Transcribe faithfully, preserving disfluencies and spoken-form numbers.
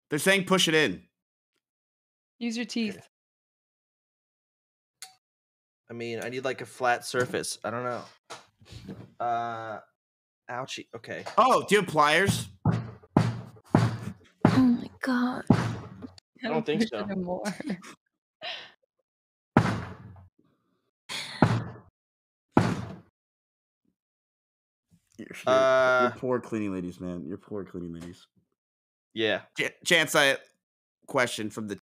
They're saying push it in. Use your teeth. Okay. I mean, I need like a flat surface. I don't know. Uh, ouchie. Okay. Oh, do you have pliers? Oh my god. I don't think so. More. You're, you're, Uh, you're poor cleaning ladies, man. You're poor cleaning ladies. Yeah. Ch- Chance, I question from the